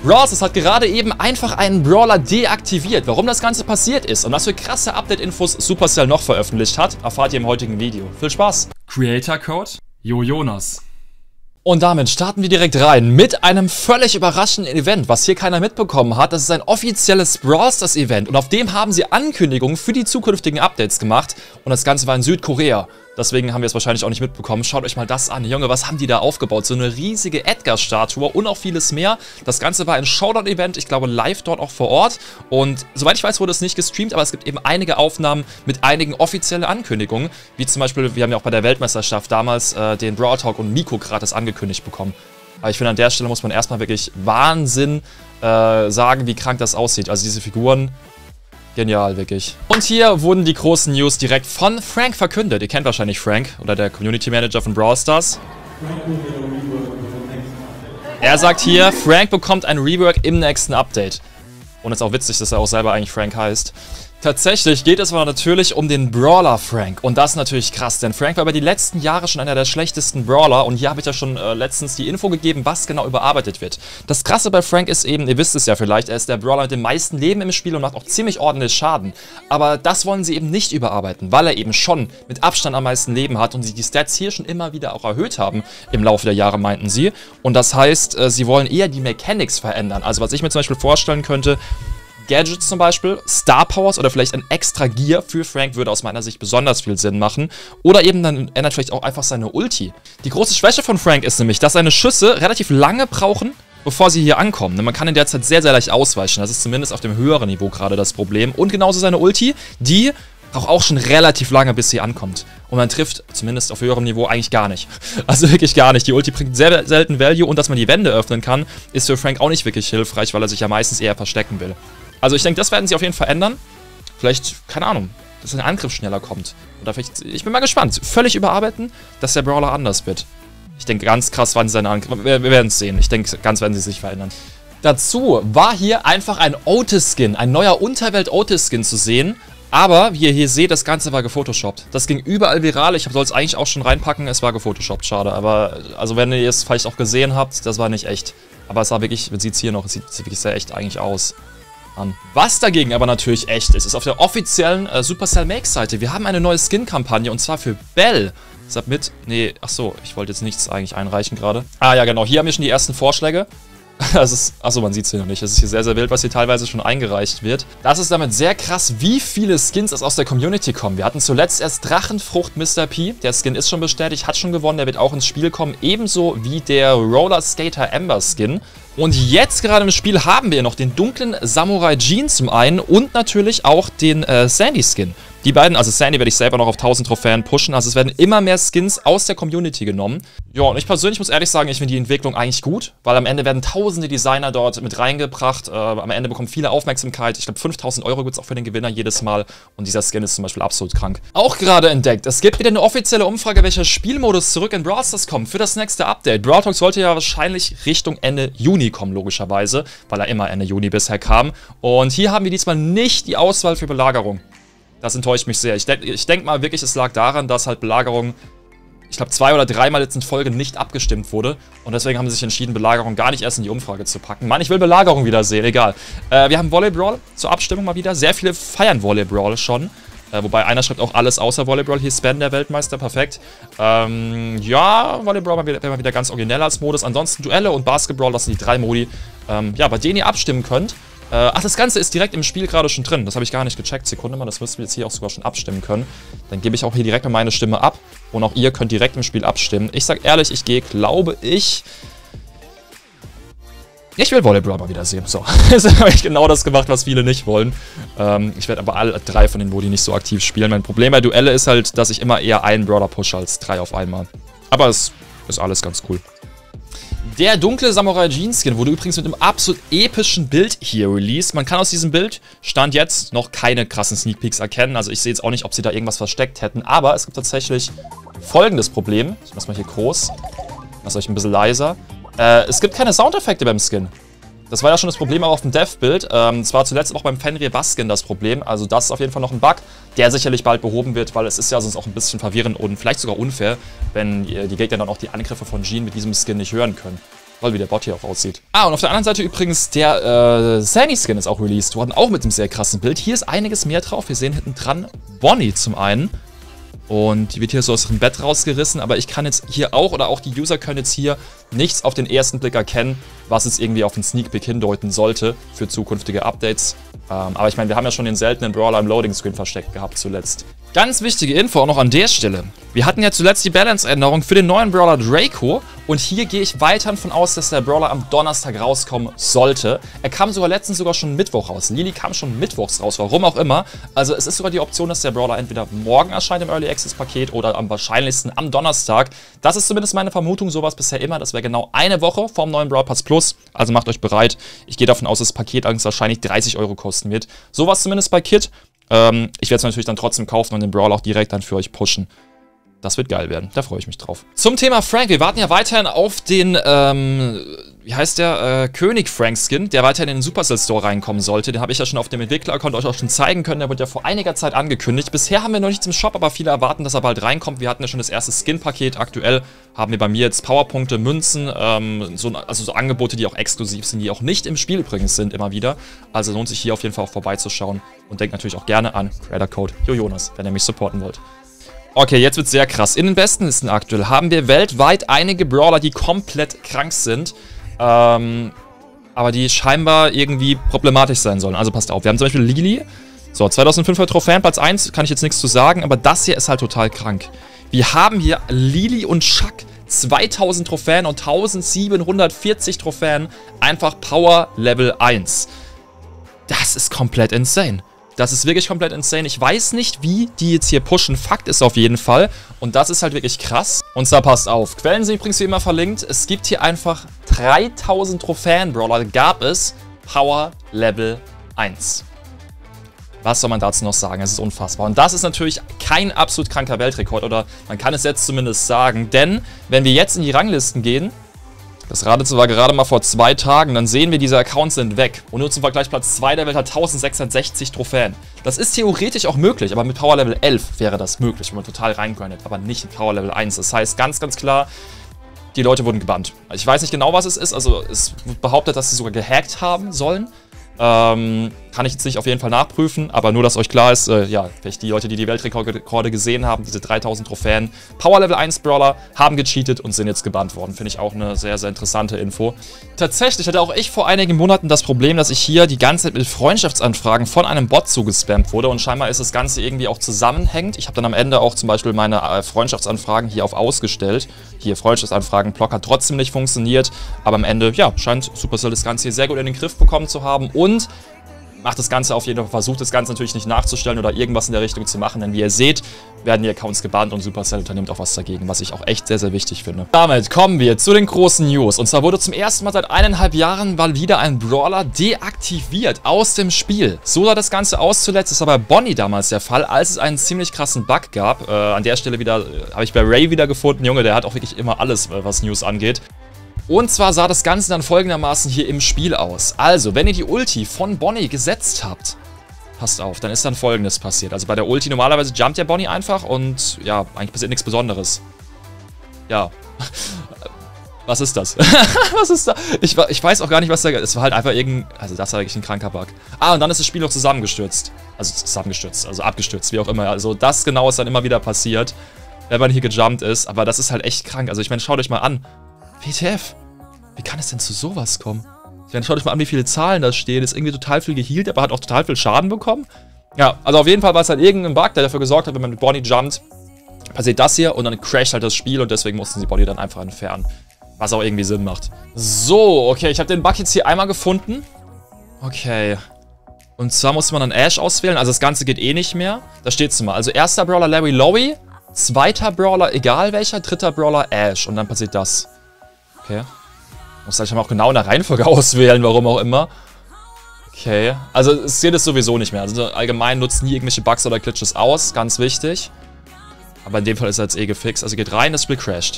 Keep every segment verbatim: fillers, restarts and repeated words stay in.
Brawl Stars hat gerade eben einfach einen Brawler deaktiviert. Warum das Ganze passiert ist und was für krasse Update-Infos Supercell noch veröffentlicht hat, erfahrt ihr im heutigen Video. Viel Spaß! Creator Code Jojonas. Und damit starten wir direkt rein mit einem völlig überraschenden Event, was hier keiner mitbekommen hat. Das ist ein offizielles Brawl Stars Event und auf dem haben sie Ankündigungen für die zukünftigen Updates gemacht und das Ganze war in Südkorea. Deswegen haben wir es wahrscheinlich auch nicht mitbekommen. Schaut euch mal das an. Junge, was haben die da aufgebaut? So eine riesige Edgar-Statue und auch vieles mehr. Das Ganze war ein Showdown-Event, ich glaube live dort auch vor Ort. Und soweit ich weiß, wurde es nicht gestreamt, aber es gibt eben einige Aufnahmen mit einigen offiziellen Ankündigungen. Wie zum Beispiel, wir haben ja auch bei der Weltmeisterschaft damals äh, den Brawl Talk und Miko gratis angekündigt bekommen. Aber ich finde, an der Stelle muss man erstmal wirklich Wahnsinn äh, sagen, wie krank das aussieht. Also diese Figuren... Genial, wirklich. Und hier wurden die großen News direkt von Frank verkündet. Ihr kennt wahrscheinlich Frank, oder der Community Manager von Brawl Stars. Er sagt hier, Frank bekommt ein Rework im nächsten Update. Und es ist auch witzig, dass er auch selber eigentlich Frank heißt. Tatsächlich geht es aber natürlich um den Brawler Frank. Und das ist natürlich krass, denn Frank war über die letzten Jahre schon einer der schlechtesten Brawler. Und hier habe ich ja schon äh, letztens die Info gegeben, was genau überarbeitet wird. Das Krasse bei Frank ist eben, ihr wisst es ja vielleicht, er ist der Brawler mit dem meisten Leben im Spiel und macht auch ziemlich ordentlich Schaden. Aber das wollen sie eben nicht überarbeiten, weil er eben schon mit Abstand am meisten Leben hat und sie die Stats hier schon immer wieder auch erhöht haben im Laufe der Jahre, meinten sie. Und das heißt, äh, sie wollen eher die Mechanics verändern. Also was ich mir zum Beispiel vorstellen könnte, Gadgets zum Beispiel, Star Powers oder vielleicht ein extra Gear für Frank würde aus meiner Sicht besonders viel Sinn machen. Oder eben dann ändert vielleicht auch einfach seine Ulti. Die große Schwäche von Frank ist nämlich, dass seine Schüsse relativ lange brauchen, bevor sie hier ankommen. Man kann in der Zeit sehr, sehr leicht ausweichen. Das ist zumindest auf dem höheren Niveau gerade das Problem. Und genauso seine Ulti, die braucht auch schon relativ lange, bis sie ankommt. Und man trifft, zumindest auf höherem Niveau, eigentlich gar nicht. Also wirklich gar nicht. Die Ulti bringt sehr selten Value und dass man die Wände öffnen kann, ist für Frank auch nicht wirklich hilfreich, weil er sich ja meistens eher verstecken will. Also ich denke, das werden sie auf jeden Fall ändern. Vielleicht, keine Ahnung, dass der Angriff schneller kommt. Oder vielleicht, ich bin mal gespannt. Völlig überarbeiten, dass der Brawler anders wird. Ich denke, ganz krass waren seine Angriffe. Wir, wir werden es sehen. Ich denke, ganz werden sie sich verändern. Dazu war hier einfach ein Otis-Skin, ein neuer Unterwelt-Otis-Skin zu sehen. Aber, wie ihr hier seht, das Ganze war gefotoshoppt. Das ging überall viral. Ich soll es eigentlich auch schon reinpacken. Es war gefotoshoppt, schade. Aber, also wenn ihr es vielleicht auch gesehen habt, das war nicht echt. Aber es sah wirklich, man sieht es hier noch, es sieht wirklich sehr echt eigentlich aus. An. Was dagegen aber natürlich echt ist, ist auf der offiziellen äh, Supercell Make-Seite. Wir haben eine neue Skin-Kampagne und zwar für Belle. Submit, nee, ach so, ich wollte jetzt nichts eigentlich einreichen gerade. Ah ja, genau, hier haben wir schon die ersten Vorschläge. Das ist, achso, man sieht es hier noch nicht. Es ist hier sehr, sehr wild, was hier teilweise schon eingereicht wird. Das ist damit sehr krass, wie viele Skins es aus der Community kommen. Wir hatten zuletzt erst Drachenfrucht Mister P. Der Skin ist schon bestätigt, hat schon gewonnen, der wird auch ins Spiel kommen. Ebenso wie der Roller Skater Ember Skin. Und jetzt gerade im Spiel haben wir noch den dunklen Samurai Jean zum einen und natürlich auch den äh, Sandy Skin. Die beiden, also Sandy werde ich selber noch auf tausend Trophäen pushen, also es werden immer mehr Skins aus der Community genommen. Ja, und ich persönlich muss ehrlich sagen, ich finde die Entwicklung eigentlich gut, weil am Ende werden tausende Designer dort mit reingebracht, äh, am Ende bekommen viele Aufmerksamkeit. Ich glaube, fünftausend Euro gibt es auch für den Gewinner jedes Mal und dieser Skin ist zum Beispiel absolut krank. Auch gerade entdeckt, es gibt wieder eine offizielle Umfrage, welcher Spielmodus zurück in Brawl Stars kommt für das nächste Update. Brawl Talk sollte ja wahrscheinlich Richtung Ende Juni kommen, logischerweise, weil er immer Ende Juni bisher kam. Und hier haben wir diesmal nicht die Auswahl für Belagerung. Das enttäuscht mich sehr. Ich denke ich denk mal wirklich, es lag daran, dass halt Belagerung, ich glaube, zwei oder dreimal jetzt in Folge nicht abgestimmt wurde. Und deswegen haben sie sich entschieden, Belagerung gar nicht erst in die Umfrage zu packen. Mann, ich will Belagerung wieder sehen, egal. Äh, wir haben Volley-Brawl zur Abstimmung mal wieder. Sehr viele feiern Volley-Brawl schon. Äh, wobei einer schreibt auch alles außer Volley-Brawl. Hier Span, der Weltmeister, perfekt. Ähm, ja, Volley-Brawl wäre mal wieder ganz originell als Modus. Ansonsten Duelle und Basketball, das sind die drei Modi, ähm, ja, bei denen ihr abstimmen könnt. Ach, das Ganze ist direkt im Spiel gerade schon drin. Das habe ich gar nicht gecheckt. Sekunde mal, das müssten wir jetzt hier auch sogar schon abstimmen können. Dann gebe ich auch hier direkt mal meine Stimme ab. Und auch ihr könnt direkt im Spiel abstimmen. Ich sag ehrlich, ich gehe, glaube ich... Ich will Volleyball mal wieder sehen. So, jetzt habe ich genau das gemacht, was viele nicht wollen. Ähm, ich werde aber alle drei von den Modi nicht so aktiv spielen. Mein Problem bei Duelle ist halt, dass ich immer eher einen Brawler pushe als drei auf einmal. Aber es ist alles ganz cool. Der dunkle Samurai Jean Skin wurde übrigens mit einem absolut epischen Bild hier released. Man kann aus diesem Bild, Stand jetzt, noch keine krassen Sneak Peeks erkennen. Also ich sehe jetzt auch nicht, ob sie da irgendwas versteckt hätten. Aber es gibt tatsächlich folgendes Problem. Ich mach's mal hier groß. Mach's euch ein bisschen leiser. Äh, es gibt keine Soundeffekte beim Skin. Das war ja schon das Problem auch auf dem Dev-Bild. Ähm, das war zuletzt auch beim Fenrir Bass-Skin das Problem. Also das ist auf jeden Fall noch ein Bug, der sicherlich bald behoben wird, weil es ist ja sonst auch ein bisschen verwirrend und vielleicht sogar unfair, wenn die Gegner dann auch die Angriffe von Jean mit diesem Skin nicht hören können. Toll, wie der Bot hier auch aussieht. Ah, und auf der anderen Seite übrigens, der äh, Sandy-Skin ist auch released worden, auch mit einem sehr krassen Bild. Hier ist einiges mehr drauf. Wir sehen hinten dran Bonnie zum einen. Und die wird hier so aus ihrem Bett rausgerissen, aber ich kann jetzt hier auch, oder auch die User können jetzt hier nichts auf den ersten Blick erkennen, was es irgendwie auf den Sneak Peek hindeuten sollte für zukünftige Updates. Ähm, aber ich meine, wir haben ja schon den seltenen Brawler im Loading Screen versteckt gehabt zuletzt. Ganz wichtige Info auch noch an der Stelle. Wir hatten ja zuletzt die Balance-Änderung für den neuen Brawler Draco und hier gehe ich weiterhin von aus, dass der Brawler am Donnerstag rauskommen sollte. Er kam sogar letztens sogar schon Mittwoch raus. Lili kam schon mittwochs raus, warum auch immer. Also es ist sogar die Option, dass der Brawler entweder morgen erscheint im Early Access Paket oder am wahrscheinlichsten am Donnerstag. Das ist zumindest meine Vermutung, sowas bisher immer. Das wäre genau eine Woche vorm neuen Brawl Pass Plus. Also macht euch bereit. Ich gehe davon aus, dass das Paket allerdings wahrscheinlich dreißig Euro kosten wird. Sowas zumindest bei Kit. Ähm, ich werde es natürlich dann trotzdem kaufen und den Brawl auch direkt dann für euch pushen. Das wird geil werden, da freue ich mich drauf. Zum Thema Frank, wir warten ja weiterhin auf den, ähm, wie heißt der, äh, König Frank Skin, der weiterhin in den Supercell Store reinkommen sollte. Den habe ich ja schon auf dem Entwickler-Account euch auch schon zeigen können, der wurde ja vor einiger Zeit angekündigt. Bisher haben wir noch nichts im Shop, aber viele erwarten, dass er bald reinkommt. Wir hatten ja schon das erste Skin-Paket. Aktuell haben wir bei mir jetzt Powerpunkte, Münzen, ähm, so, also so Angebote, die auch exklusiv sind, die auch nicht im Spiel übrigens sind, immer wieder. Also lohnt sich hier auf jeden Fall auch vorbeizuschauen und denkt natürlich auch gerne an Creator-Code JoJonas, wenn ihr mich supporten wollt. Okay, jetzt wird's sehr krass. In den Bestenlisten aktuell haben wir weltweit einige Brawler, die komplett krank sind. Ähm, aber die scheinbar irgendwie problematisch sein sollen. Also passt auf, wir haben zum Beispiel Lili. So, zweitausendfünfhundert Trophäen, Platz eins, kann ich jetzt nichts zu sagen, aber das hier ist halt total krank. Wir haben hier Lili und Chuck, zweitausend Trophäen und tausendsiebenhundertvierzig Trophäen, einfach Power Level eins. Das ist komplett insane. Das ist wirklich komplett insane. Ich weiß nicht, wie die jetzt hier pushen. Fakt ist auf jeden Fall. Und das ist halt wirklich krass. Und zwar passt auf. Quellen sind übrigens wie immer verlinkt. Es gibt hier einfach dreitausend Trophäen-Brawler. Gab es Power Level eins. Was soll man dazu noch sagen? Es ist unfassbar. Und das ist natürlich kein absolut kranker Weltrekord. Oder man kann es jetzt zumindest sagen. Denn wenn wir jetzt in die Ranglisten gehen, das Radezu war gerade mal vor zwei Tagen, dann sehen wir, diese Accounts sind weg. Und nur zum Vergleich, Platz zwei der Welt hat eintausendsechshundertsechzig Trophäen. Das ist theoretisch auch möglich, aber mit Power Level elf wäre das möglich, wenn man total reingrindet, aber nicht mit Power Level eins. Das heißt ganz, ganz klar, die Leute wurden gebannt. Ich weiß nicht genau, was es ist, also es wird behauptet, dass sie sogar gehackt haben sollen. Ähm, kann ich jetzt nicht auf jeden Fall nachprüfen, aber nur, dass euch klar ist, äh, ja, vielleicht die Leute, die die Weltrekorde gesehen haben, diese dreitausend Trophäen, Power Level eins Brawler, haben gecheatet und sind jetzt gebannt worden. Finde ich auch eine sehr, sehr interessante Info. Tatsächlich hatte auch ich vor einigen Monaten das Problem, dass ich hier die ganze Zeit mit Freundschaftsanfragen von einem Bot zugespammt wurde und scheinbar ist das Ganze irgendwie auch zusammenhängend. Ich habe dann am Ende auch zum Beispiel meine äh, Freundschaftsanfragen hier auf ausgestellt. Hier Freundschaftsanfragen-Block hat trotzdem nicht funktioniert, aber am Ende, ja, scheint Supercell das Ganze hier sehr gut in den Griff bekommen zu haben und macht das Ganze auf jeden Fall, versucht das Ganze natürlich nicht nachzustellen oder irgendwas in der Richtung zu machen, denn wie ihr seht, werden die Accounts gebannt und Supercell unternimmt auch was dagegen, was ich auch echt sehr, sehr wichtig finde. Damit kommen wir zu den großen News. Und zwar wurde zum ersten Mal seit eineinhalb Jahren mal wieder ein Brawler deaktiviert aus dem Spiel. So sah das Ganze aus zuletzt, das war bei Bonnie damals der Fall, als es einen ziemlich krassen Bug gab. Äh, an der Stelle wieder äh, habe ich bei Ray wieder gefunden. Junge, der hat auch wirklich immer alles, was News angeht. Und zwar sah das Ganze dann folgendermaßen hier im Spiel aus. Also, wenn ihr die Ulti von Bonnie gesetzt habt, passt auf, dann ist dann Folgendes passiert. Also bei der Ulti normalerweise jumpt ja Bonnie einfach und ja, eigentlich passiert nichts Besonderes. Ja. Was ist das? Was ist da? Ich, ich weiß auch gar nicht, was da... Es war halt einfach irgendein... Also das war wirklich ein kranker Bug. Ah, und dann ist das Spiel noch zusammengestürzt. Also zusammengestürzt, also abgestürzt, wie auch immer. Also das genau ist dann immer wieder passiert, wenn man hier gejumpt ist. Aber das ist halt echt krank. Also ich meine, schaut euch mal an. W T F? Wie kann es denn zu sowas kommen? Ich meine, schaut euch mal an, wie viele Zahlen da stehen. Ist irgendwie total viel geheilt, aber hat auch total viel Schaden bekommen. Ja, also auf jeden Fall war es halt irgendein Bug, der dafür gesorgt hat, wenn man mit Bonnie jumpt, passiert das hier und dann crasht halt das Spiel und deswegen mussten sie Bonnie dann einfach entfernen. Was auch irgendwie Sinn macht. So, okay, ich habe den Bug jetzt hier einmal gefunden. Okay. Und zwar musste man dann Ash auswählen, also das Ganze geht eh nicht mehr. Da steht's mal. Also erster Brawler Larry Lowy, zweiter Brawler, egal welcher, dritter Brawler Ash und dann passiert das. Okay. Muss halt auch genau in der Reihenfolge auswählen, warum auch immer. Okay. Also es geht es sowieso nicht mehr. Also allgemein nutzt nie irgendwelche Bugs oder Glitches aus. Ganz wichtig. Aber in dem Fall ist er jetzt eh gefixt. Also geht rein, das Spiel crasht.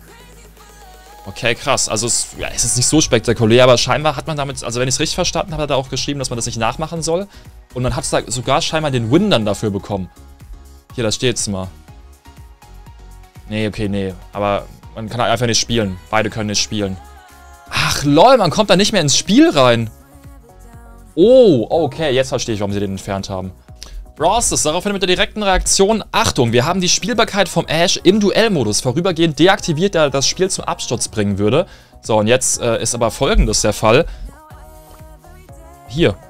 Okay, krass. Also es, ja, es ist nicht so spektakulär, aber scheinbar hat man damit, also wenn ich es richtig verstanden habe, hat er auch geschrieben, dass man das nicht nachmachen soll. Und man hat da sogar scheinbar den Win dann dafür bekommen. Hier, da steht's mal. Nee, okay, nee. Aber man kann einfach nicht spielen. Beide können nicht spielen. Ach lol, man kommt da nicht mehr ins Spiel rein. Oh, okay, jetzt verstehe ich, warum sie den entfernt haben. Brawlstars, daraufhin mit der direkten Reaktion. Achtung, wir haben die Spielbarkeit vom Ash im Duellmodus vorübergehend deaktiviert, der das Spiel zum Absturz bringen würde. So, und jetzt äh, ist aber Folgendes der Fall. Hier.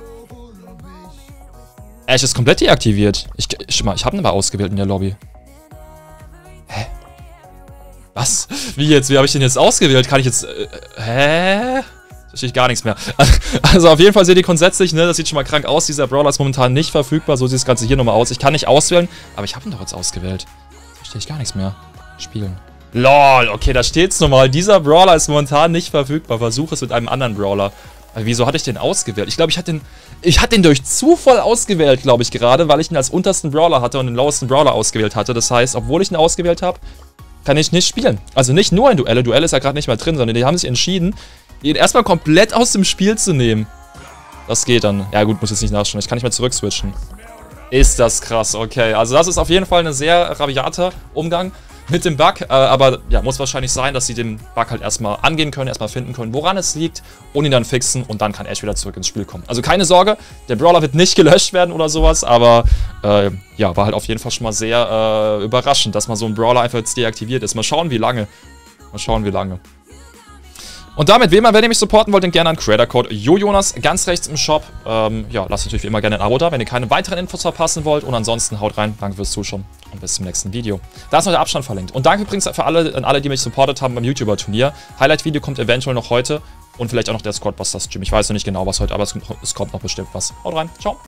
Ash ist komplett deaktiviert. Ich, ich, ich habe ihn aber ausgewählt in der Lobby. Hä? Was? Wie jetzt? Wie habe ich den jetzt ausgewählt? Kann ich jetzt... Äh, hä? Verstehe ich gar nichts mehr. Also auf jeden Fall seht ihr grundsätzlich, ne, das sieht schon mal krank aus. Dieser Brawler ist momentan nicht verfügbar. So sieht das Ganze hier nochmal aus. Ich kann nicht auswählen, aber ich habe ihn doch jetzt ausgewählt. Verstehe ich gar nichts mehr. Spielen. Lol, okay, da steht's nochmal. Dieser Brawler ist momentan nicht verfügbar. Versuch es mit einem anderen Brawler. Aber wieso hatte ich den ausgewählt? Ich glaube, ich hatte den... Ich hatte den durch Zufall ausgewählt, glaube ich, gerade, weil ich ihn als untersten Brawler hatte und den lowesten Brawler ausgewählt hatte. Das heißt, obwohl ich ihn ausgewählt habe, kann ich nicht spielen. Also nicht nur in Duelle. Duelle ist ja gerade nicht mehr drin, sondern die haben sich entschieden, ihn erstmal komplett aus dem Spiel zu nehmen. Das geht dann. Ja gut, muss jetzt nicht nachschauen. Ich kann nicht mehr zurückswitchen. Ist das krass, okay. Also das ist auf jeden Fall ein sehr rabiater Umgang mit dem Bug. Äh, aber ja, muss wahrscheinlich sein, dass sie den Bug halt erstmal angehen können, erstmal finden können, woran es liegt und ihn dann fixen und dann kann Ash wieder zurück ins Spiel kommen. Also keine Sorge, der Brawler wird nicht gelöscht werden oder sowas, aber äh, ja, war halt auf jeden Fall schon mal sehr äh, überraschend, dass mal so ein Brawler einfach jetzt deaktiviert ist. Mal schauen, wie lange. Mal schauen, wie lange. Und damit, wie immer, wenn ihr mich supporten wollt, dann gerne an Creator-Code JoJonas, ganz rechts im Shop. Ähm, ja, lasst natürlich wie immer gerne ein Abo da, wenn ihr keine weiteren Infos verpassen wollt. Und ansonsten haut rein, danke fürs Zuschauen und bis zum nächsten Video. Da ist noch der Abstand verlinkt. Und danke übrigens für alle, an alle, die mich supportet haben beim YouTuber-Turnier. Highlight-Video kommt eventuell noch heute und vielleicht auch noch der Squadbusters-Stream. Ich weiß noch nicht genau, was heute, aber es kommt noch bestimmt was. Haut rein, ciao.